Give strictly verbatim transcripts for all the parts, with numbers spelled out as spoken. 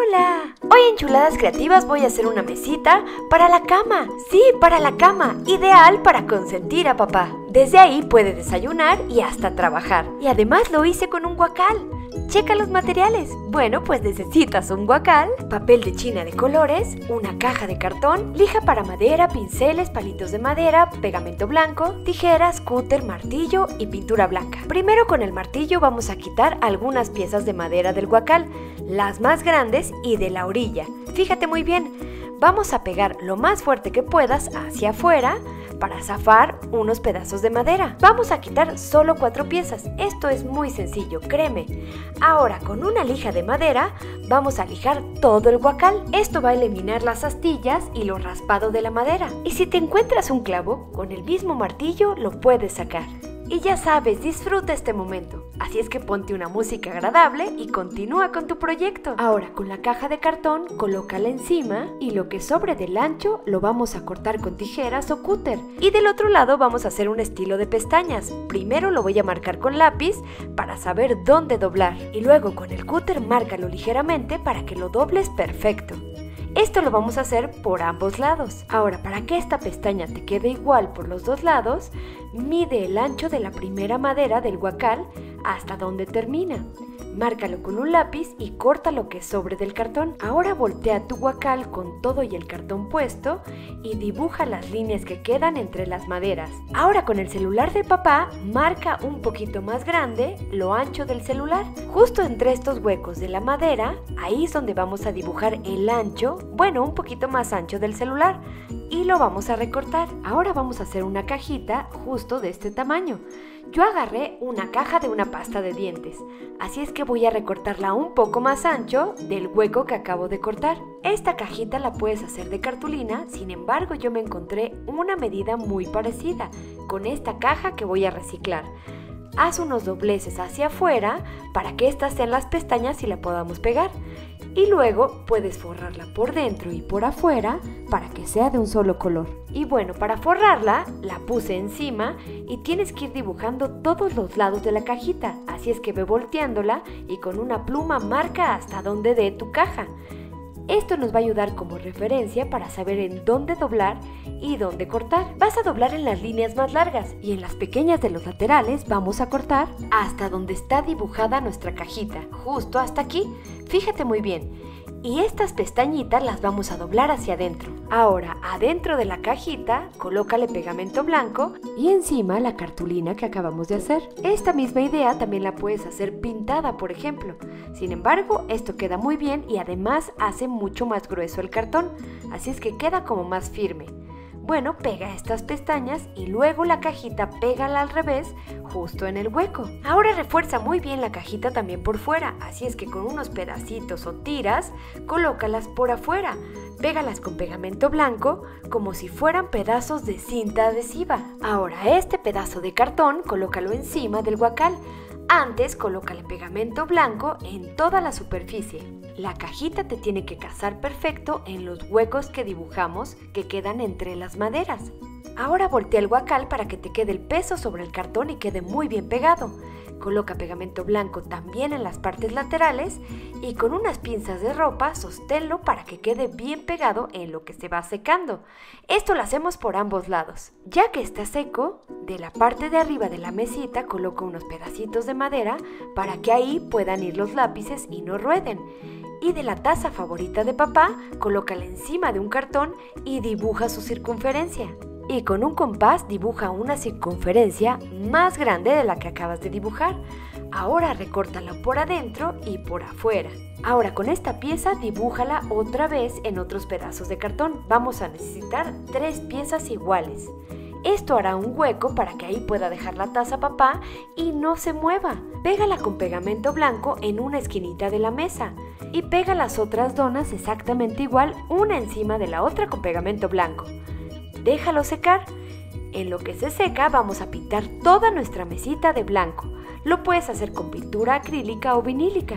¡Hola! Hoy en Chuladas Creativas voy a hacer una mesita para la cama. Sí, para la cama. Ideal para consentir a papá. Desde ahí puede desayunar y hasta trabajar. Y además lo hice con un guacal. Checa los materiales. Bueno, pues necesitas un guacal, papel de china de colores, una caja de cartón, lija para madera, pinceles, palitos de madera, pegamento blanco, tijeras, cúter, martillo y pintura blanca. Primero con el martillo vamos a quitar algunas piezas de madera del guacal, las más grandes y de la orilla. Fíjate muy bien, vamos a pegar lo más fuerte que puedas hacia afuera para zafar unos pedazos de madera. Vamos a quitar solo cuatro piezas. Esto es muy sencillo, créeme. Ahora con una lija de madera vamos a lijar todo el guacal. Esto va a eliminar las astillas y lo raspado de la madera. Y si te encuentras un clavo, con el mismo martillo lo puedes sacar. Y ya sabes, disfruta este momento. Así es que ponte una música agradable y continúa con tu proyecto. Ahora con la caja de cartón, colócala encima y lo que sobre del ancho lo vamos a cortar con tijeras o cúter. Y del otro lado vamos a hacer un estilo de pestañas. Primero lo voy a marcar con lápiz para saber dónde doblar. Y luego con el cúter márcalo ligeramente para que lo dobles perfecto. Esto lo vamos a hacer por ambos lados. Ahora, para que esta pestaña te quede igual por los dos lados, mide el ancho de la primera madera del guacal hasta donde termina. Márcalo con un lápiz y corta lo que sobre del cartón. Ahora voltea tu guacal con todo y el cartón puesto y dibuja las líneas que quedan entre las maderas. Ahora con el celular de papá, marca un poquito más grande lo ancho del celular. Justo entre estos huecos de la madera, ahí es donde vamos a dibujar el ancho, bueno, un poquito más ancho del celular. Y lo vamos a recortar. Ahora vamos a hacer una cajita justo de este tamaño. Yo agarré una caja de una pasta de dientes, así es que voy a recortarla un poco más ancho del hueco que acabo de cortar. Esta cajita la puedes hacer de cartulina, sin embargo yo me encontré una medida muy parecida con esta caja que voy a reciclar. Haz unos dobleces hacia afuera para que estas sean las pestañas y la podamos pegar. Y luego puedes forrarla por dentro y por afuera para que sea de un solo color. Y bueno, para forrarla la puse encima y tienes que ir dibujando todos los lados de la cajita. Así es que ve volteándola y con una pluma marca hasta donde dé tu caja. Esto nos va a ayudar como referencia para saber en dónde doblar y dónde cortar. Vas a doblar en las líneas más largas y en las pequeñas de los laterales vamos a cortar hasta donde está dibujada nuestra cajita, justo hasta aquí. Fíjate muy bien. Y estas pestañitas las vamos a doblar hacia adentro. Ahora, adentro de la cajita, colócale pegamento blanco y encima la cartulina que acabamos de hacer. Esta misma idea también la puedes hacer pintada, por ejemplo. Sin embargo, esto queda muy bien y además hace mucho más grueso el cartón, así es que queda como más firme. Bueno, pega estas pestañas y luego la cajita pégala al revés justo en el hueco. Ahora refuerza muy bien la cajita también por fuera, así es que con unos pedacitos o tiras, colócalas por afuera. Pégalas con pegamento blanco como si fueran pedazos de cinta adhesiva. Ahora este pedazo de cartón colócalo encima del guacal. Antes colócale pegamento blanco en toda la superficie. La cajita te tiene que casar perfecto en los huecos que dibujamos que quedan entre las maderas. Ahora voltea el guacal para que te quede el peso sobre el cartón y quede muy bien pegado. Coloca pegamento blanco también en las partes laterales y con unas pinzas de ropa sosténlo para que quede bien pegado en lo que se va secando. Esto lo hacemos por ambos lados. Ya que está seco, de la parte de arriba de la mesita coloca unos pedacitos de madera para que ahí puedan ir los lápices y no rueden. Y de la taza favorita de papá, colócala encima de un cartón y dibuja su circunferencia. Y con un compás dibuja una circunferencia más grande de la que acabas de dibujar. Ahora recórtala por adentro y por afuera. Ahora con esta pieza dibújala otra vez en otros pedazos de cartón. Vamos a necesitar tres piezas iguales. Esto hará un hueco para que ahí pueda dejar la taza papá y no se mueva. Pégala con pegamento blanco en una esquinita de la mesa y pega las otras donas exactamente igual, una encima de la otra con pegamento blanco. Déjalo secar. En lo que se seca vamos a pintar toda nuestra mesita de blanco. Lo puedes hacer con pintura acrílica o vinílica.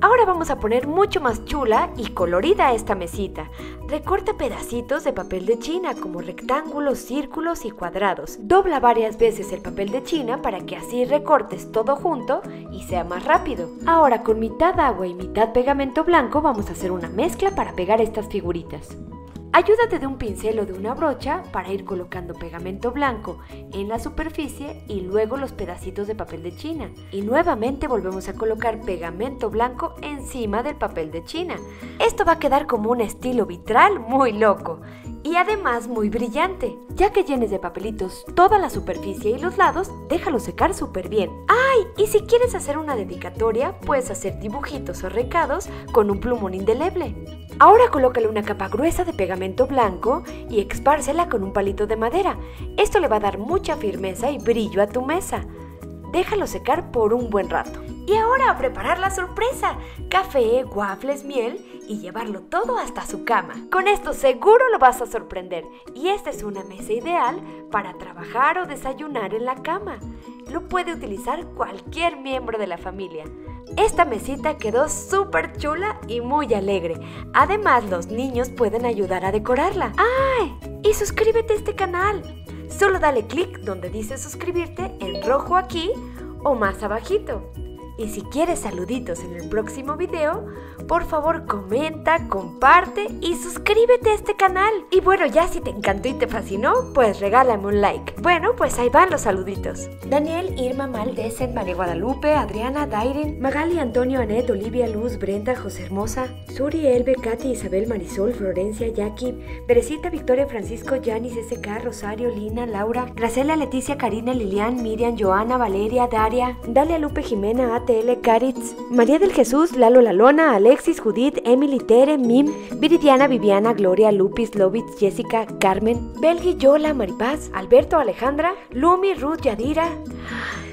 Ahora vamos a poner mucho más chula y colorida esta mesita. Recorta pedacitos de papel de china como rectángulos, círculos y cuadrados. Dobla varias veces el papel de china para que así recortes todo junto y sea más rápido. Ahora con mitad agua y mitad pegamento blanco vamos a hacer una mezcla para pegar estas figuritas. Ayúdate de un pincel o de una brocha para ir colocando pegamento blanco en la superficie y luego los pedacitos de papel de china. Y nuevamente volvemos a colocar pegamento blanco encima del papel de china. Esto va a quedar como un estilo vitral muy loco y además muy brillante. Ya que llenes de papelitos toda la superficie y los lados, déjalo secar súper bien. ¡Ay! Y si quieres hacer una dedicatoria, puedes hacer dibujitos o recados con un plumón indeleble. Ahora colócale una capa gruesa de pegamento blanco y expársela con un palito de madera. Esto le va a dar mucha firmeza y brillo a tu mesa. Déjalo secar por un buen rato. Y ahora a preparar la sorpresa: café, waffles, miel y llevarlo todo hasta su cama. Con esto seguro lo vas a sorprender. Y esta es una mesa ideal para trabajar o desayunar en la cama. Lo puede utilizar cualquier miembro de la familia. Esta mesita quedó súper chula y muy alegre. Además, los niños pueden ayudar a decorarla. ¡Ay! Y suscríbete a este canal. Solo dale clic donde dice suscribirte en rojo aquí o más abajito. Y si quieres saluditos en el próximo video, por favor comenta, comparte y suscríbete a este canal. Y bueno, ya si te encantó y te fascinó, pues regálame un like. Bueno, pues ahí van los saluditos. Daniel, Irma, Maldecen, María Guadalupe, Adriana, Dairen, Magali, Antonio, Anet, Olivia, Luz, Brenda, José Hermosa, Suri, Elbe, Katy, Isabel, Marisol, Florencia, Jackie, Berecita, Victoria, Francisco, Yanis, S K, Rosario, Lina, Laura, Gracela, Leticia, Karina, Lilian, Miriam, Joana, Valeria, Daria, Dalia, Lupe, Jimena, A T L, Caritz, María del Jesús, Lalo, Lalona, Alexis, Judith, Emily, Tere, Mim, Viridiana, Viviana, Gloria, Lupis, Lovitz, Jessica, Carmen, Belgi, Yola, Maripaz, Alberto, Alejandra, Lumi, Ruth, Yadira.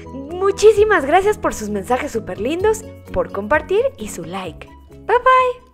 Muchísimas gracias por sus mensajes súper lindos, por compartir y su like. Bye bye.